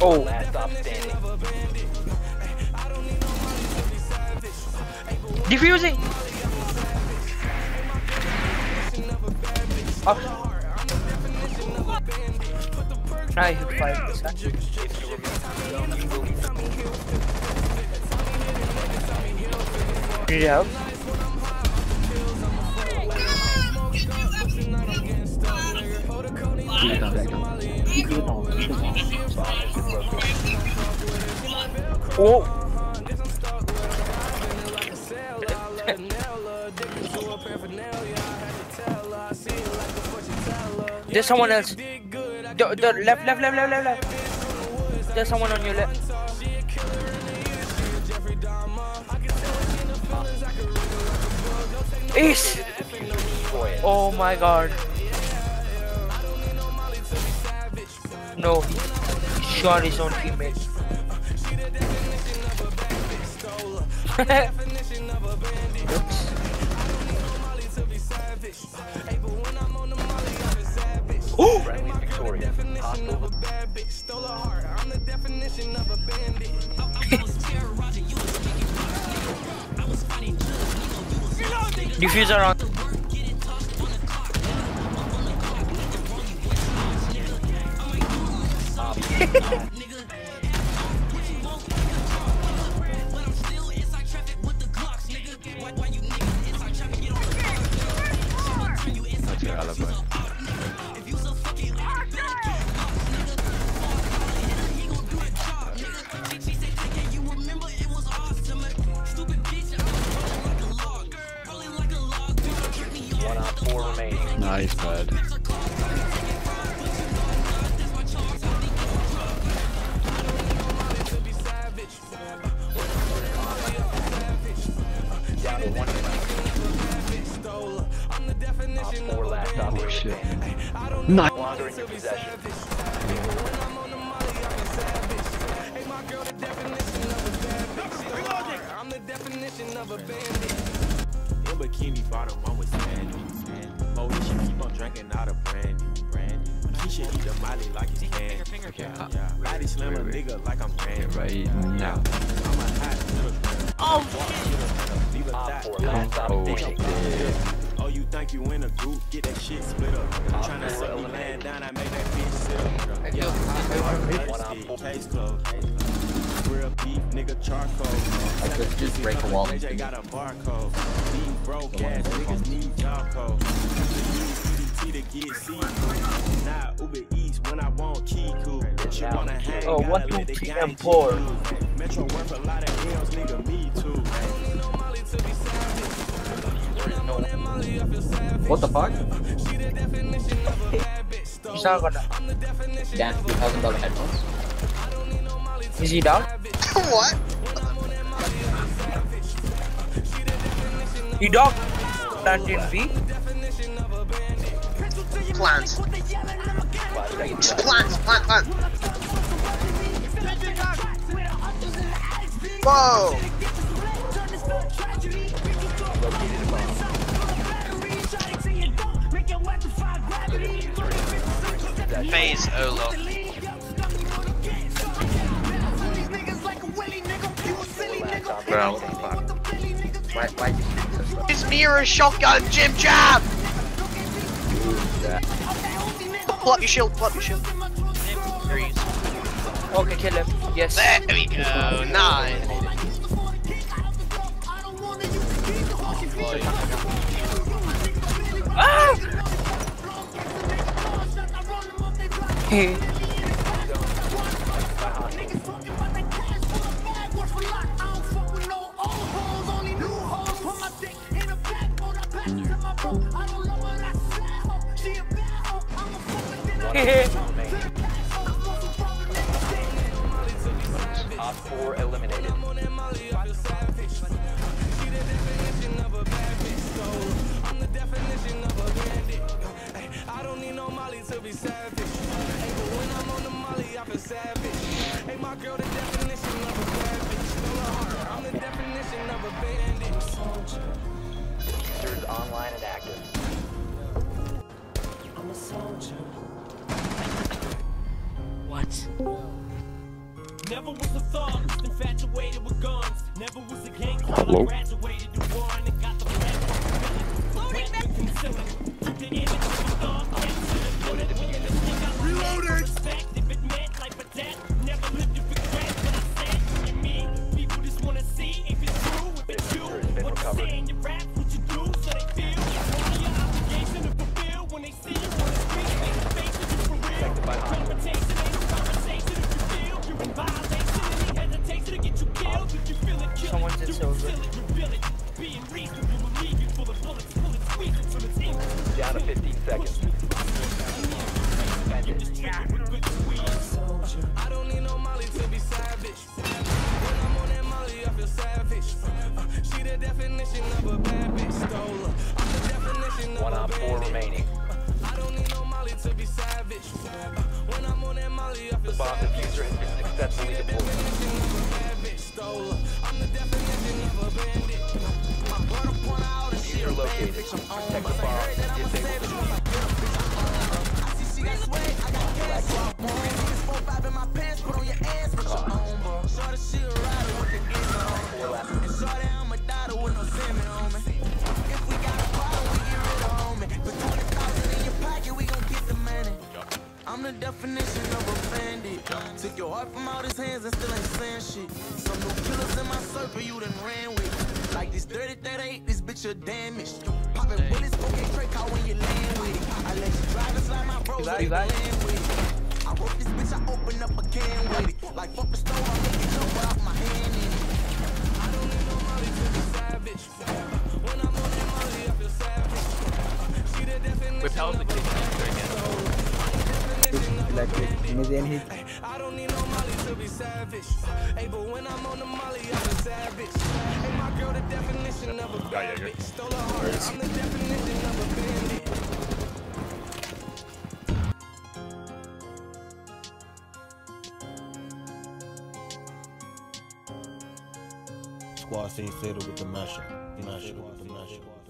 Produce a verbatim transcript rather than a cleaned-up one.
Oh. Last stop standing. Defusing. Oh. I hit five percent. Yeah. Oh. There's someone else. The, the left, left, left, left, left, left. There's someone on your left. Ace! Oh my god. No, he shot his own teammate. Oops. Oh! Diffuser on. That's your alibi. One on four remaining. Nice, bud. Down to one remaining. Op four last stop. Oh shit. Nice. No longer in your possession. In bikini bottom, I'm with Sandy. Oh, she keep on drinking out of brandy. Brandy. She should eat the molly like it's candy. Okay, uh, Yeah, body slam a nigga like I'm Randy. right now. I'm a hot little Oh, leave a Op dot. four last stop Oh standing. shit. Oh, you think you in a group? Get that shit split up. Tryna set me laying down, I make that bitch sit up. Yeah, One on four. case closed. Real beef, nigga, charcoal. I could just break the wall. J J got a barcode. These broke ass niggas need job code. To get see-through. Nah, Uber Eats when I want Kiku. She wanna hang, oh, gotta one, let two, the three, gang and four. choose. Metro worth a lot of L's, nigga, me too. What the fuck? he's not gonna. Damn, two thousand dollar headphones. Is he down? What? He dog. Plant in B. Plants. Plants, plant, plant. Whoa! Phase Olo. Bro. Why, why did you so slow? His mirror shotgun, Jim Jam! Pull up your shield, pull up your shield. Okay, kill him. Yes. There we go, nine. Ah! Hey. Op four eliminated. Users online and active. Never was a thug, just infatuated with guns. Never was a gangster, Hello? I graduated to one and got the weapon concealing. Took the image of a thug, Loaded diffuser. reloading. Respect if it meant life or death. Never lived to regret what I said. And me, people just wanna see if it's true, if it's you. What you say in your rap, what you do, so they feel. All your obligation to fulfill when they see you on the street, face to face, it's for real. Confrontation ain't no conversation if you feel you're in violation. Any hesitation to get you killed, if you feel it, kill Someone it. did Do so it, good. feel it, reveal it. Being reasonable, believe you full of bullets, pull it, squeeze it till it's in. Down to fifteen seconds. I don't need no Molly to be savage. When I'm on that Molly, I feel savage. Uh, she the definition of a bad bitch. Stole her. I'm the definition of One a on four bandit. remaining. I don't need no Molly to be savage. Uh, when I'm on that Molly, I feel The bomb savage. diffuser has been successfully deployed. Definition of a bad bitch. Stole her. I'm the definition of a bandit. My brother point out and she Diffuser a bad located. bitch. I'm on. Protect the bomb. Disable the diffuser. I see she got swag, I got cash, so I want it. Niggas four five in my pants, put on your ass, what you own, bro. Shorty, she a rider with the gears on. And shorty, I'm a daughter with no salmon on me. If we got a problem, we get rid of homie. Put twenty thousand in your pocket, we gon' get the money. I'm the definition of a bandit. Took your heart from out his hands and still ain't saying shit. Some new killers in my circle you done ran with. Like this dirty thirty-eight, this bitch a damaged. Popping bullets, okay, straight out when you land with it. I let you drive and slide my bros You over the got it? land with it. I wrote this bitch, I open up a can with it. Like fuck the stove, I make it jump without my hand in it. I don't need no Molly to be savage. When I'm on that Molly, I feel savage. She the definition Repel the kid again. Like imagine his I don't need no Molly to be savage. Hey, but when I'm on the Molly, I'm a savage. Hey, my girl, the definition of a bad bitch. Stole her heart, I'm the definition of a bandit. Squad scene settled with the masher. Masher with the masher.